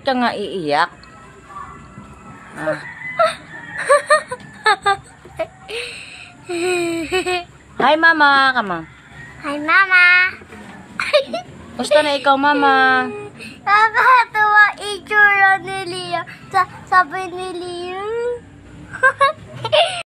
Bakit ka nga iiyak? Ah. Hi, Mama. Come on. Hi, Mama. Gusto na ikaw, Mama? Nakakatawa itsura ni Leo. Sabi ni Leo.